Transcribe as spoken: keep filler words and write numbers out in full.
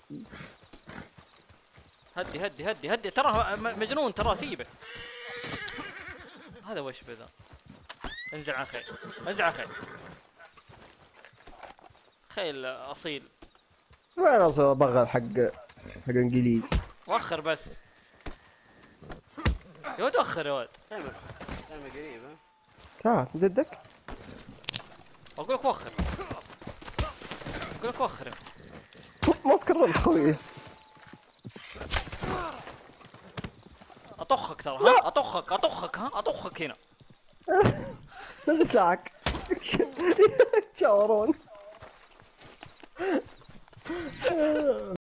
هدي هدي هدي هدي ترى مجنون ترى سيبه. هذا وش بذا؟ انزل عن خيل، انزل عن خيل. خيل اصيل. وين اصلا بغل حق حق انجليز. وخر بس يا ولد، وخر يا ولد. تعمل تعمل قريب ها. تعال ضدك. اقول لك وخر، اقول لك وخر. ماسك الرمح خوي. اطخك ترى، ها اطخك اطخك ها اطخك هنا. نزل ساعك. تشاورون.